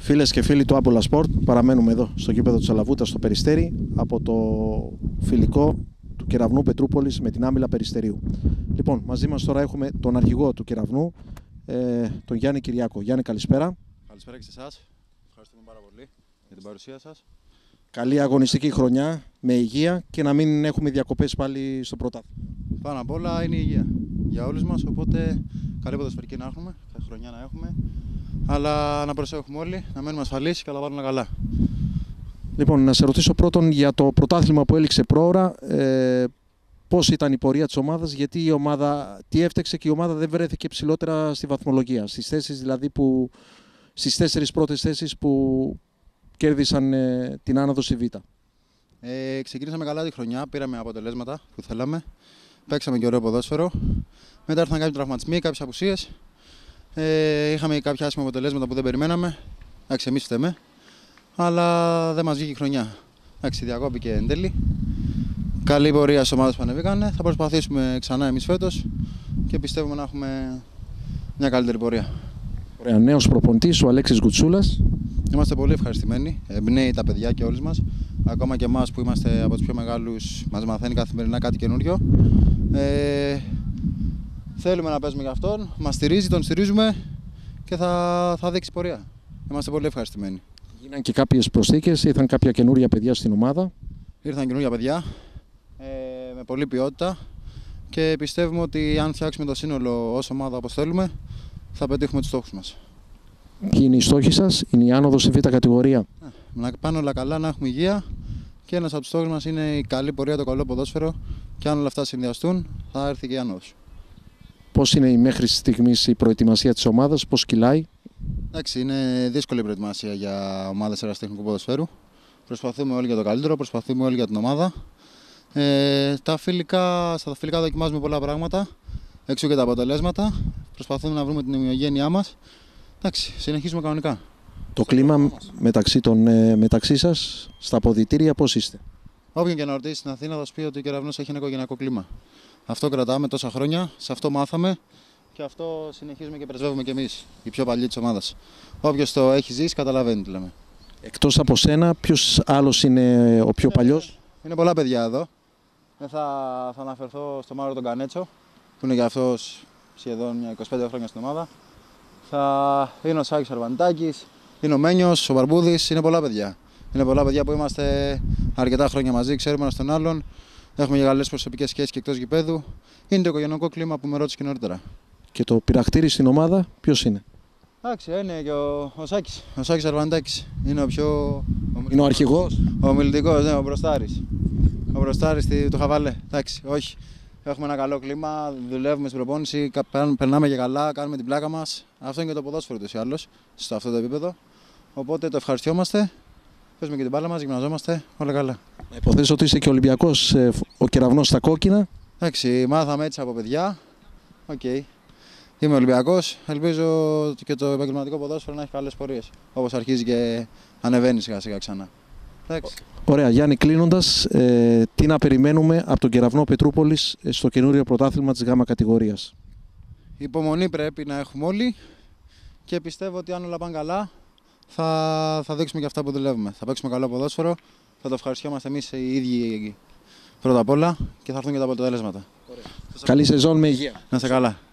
Φίλες και φίλοι του Άμπολα Σπορτ, παραμένουμε εδώ στο γήπεδο του Αλαβούτα στο Περιστέρι από το φιλικό του Κεραυνού Πετρούπολης με την Άμυλα Περιστερίου. Λοιπόν, μαζί μας τώρα έχουμε τον αρχηγό του Κεραυνού, τον Γιάννη Κυριάκο. Γιάννη, καλησπέρα. Καλησπέρα και σε εσάς. Ευχαριστούμε πάρα πολύ για την παρουσία σας. Καλή αγωνιστική χρονιά με υγεία και να μην έχουμε διακοπές πάλι στο πρωτάθλημα. Πάνω απ' όλα είναι η υγεία για όλους μας, οπότε καλή ποδοσφαιρική να έχουμε, κάθε χρονιά να έχουμε. Αλλά να προσέχουμε όλοι, να μένουμε ασφαλείς και να τα βάλουμε καλά. Λοιπόν, να σε ρωτήσω πρώτον για το πρωτάθλημα που έληξε πρόωρα. Πώς ήταν η πορεία της ομάδας, γιατί η ομάδα, τι έφταξε και η ομάδα δεν βρέθηκε ψηλότερα στη βαθμολογία. Στις θέσεις δηλαδή στις 4 πρώτες θέσεις που κέρδισαν την άνοδο στη Β. Ξεκινήσαμε καλά τη χρονιά, πήραμε αποτελέσματα που θέλαμε. Παίξαμε και ωραίο ποδόσφαιρο. Μετά ήρθαν κάποιοι τραυματισμοί, κάποιες απουσίες. Είχαμε κάποια άσχημα αποτελέσματα που δεν περιμέναμε. Εντάξει, εμείς φταίμε. Αλλά δεν μας βγήκε η χρονιά. Εντάξει, διακόπηκε εν τέλει. Καλή πορεία στις ομάδες που ανεβήκανε. Θα προσπαθήσουμε ξανά εμείς φέτος και πιστεύουμε να έχουμε μια καλύτερη πορεία. Ωραία, νέος προπονητής, ο Αλέξης Γκουτσούλας. Είμαστε πολύ ευχαριστημένοι. Εμπνέει τα παιδιά και όλους μας. Ακόμα και εμάς που είμαστε από τους πιο μεγάλους, μας μαθαίνει καθημερινά κάτι καινούριο. Θέλουμε να παίζουμε για αυτόν. Μας στηρίζει, τον στηρίζουμε και θα δείξει πορεία. Είμαστε πολύ ευχαριστημένοι. Γίναν και κάποιες προσθήκες, ήρθαν κάποια καινούρια παιδιά στην ομάδα. Ήρθαν καινούρια παιδιά με πολλή ποιότητα και πιστεύουμε ότι αν φτιάξουμε το σύνολο ως ομάδα όπως θέλουμε, θα πετύχουμε τους στόχους μας. Ποιοι είναι οι στόχοι σας, είναι η άνοδος στη Β' κατηγορία. Να πάνε όλα καλά, να έχουμε υγεία και ένας από τους στόχους μας είναι η καλή πορεία, το καλό ποδόσφαιρο και αν όλα αυτά συνδυαστούν θα έρθει και η άνοδος. Πώς είναι μέχρι στιγμής η προετοιμασία της ομάδας, πώς κυλάει? Εντάξει, είναι δύσκολη η προετοιμασία για ομάδες ερασιτεχνικού ποδοσφαίρου. Προσπαθούμε όλοι για το καλύτερο, προσπαθούμε όλοι για την ομάδα. Στα φιλικά δοκιμάζουμε πολλά πράγματα, έξω και τα αποτελέσματα. Προσπαθούμε να βρούμε την ομοιογένειά μας. Εντάξει, συνεχίζουμε κανονικά. Το κλίμα μεταξύ σας, στα αποδυτήρια, πώς είστε? Όποιον και να ρωτήσει στην Αθήνα θα σου πει ότι ο Κεραυνός έχει ένα οικογενειακό κλίμα. Αυτό κρατάμε τόσα χρόνια, σε αυτό μάθαμε και αυτό συνεχίζουμε και πρεσβεύουμε κι εμείς, οι πιο παλιοί της ομάδας. Όποιος το έχει ζήσει καταλαβαίνει τι λέμε. Εκτός από σένα, ποιος άλλος είναι ο πιο παλιός? Είναι πολλά παιδιά εδώ. Θα αναφερθώ στο Μάριο τον Κανέτσο, που είναι και αυτός σχεδόν 25 χρόνια στην ομάδα. Είναι ο Σάκης Αρβανιτάκης, είναι ο Μένιος, ο Μπαρμπούδης, είναι πολλά παιδιά. Είναι πολλά παιδιά που είμαστε αρκετά χρόνια μαζί, ξέρουμε ένας τον άλλον. Έχουμε και καλές προσωπικές σχέσεις και εκτός γηπέδου. Είναι το οικογενειακό κλίμα που με ρώτησε και νωρίτερα. Και το πειραχτήρι στην ομάδα, ποιος είναι? Εντάξει, είναι και ο Σάκης. Ο Σάκης Αρβανιτάκης. Είναι ο πιο. Είναι ο αρχηγός. Ο ομιλητικός, ναι, ο Μπροστάρης. Ο Μπροστάρης του Χαβαλέ. Εντάξει, όχι. Έχουμε ένα καλό κλίμα, δουλεύουμε στην προπόνηση, περνάμε και καλά, κάνουμε την πλάκα μας. Αυτό είναι και το ποδόσφαιρο ούτως ή άλλως, σε αυτό το επίπεδο. Οπότε το ευχαριστιόμαστε. Παίζουμε και την μπάλα μας, γυμναζόμαστε, όλα καλά. Να υποθέσω ότι είσαι και Ολυμπιακός, ο Κεραυνός στα κόκκινα. Εντάξει, μάθαμε έτσι από παιδιά. Είμαι Ολυμπιακός. Ελπίζω και το επαγγελματικό ποδόσφαιρο να έχει καλές πορείες. Όπως αρχίζει και ανεβαίνει σιγά σιγά ξανά. Εντάξει. Ωραία, Γιάννη, κλείνοντας, τι να περιμένουμε από τον Κεραυνό Πετρούπολης στο καινούριο πρωτάθλημα της Γ κατηγορίας? Υπομονή πρέπει να έχουμε όλοι και πιστεύω ότι αν όλα πάνε καλά θα δείξουμε και αυτά που δουλεύουμε. Θα παίξουμε καλό ποδόσφαιρο, θα το ευχαριστιόμαστε εμείς οι ίδιοι πρώτα απ' όλα και θα έρθουν και τα αποτελέσματα. Καλή σεζόν με υγεία. Να είστε καλά.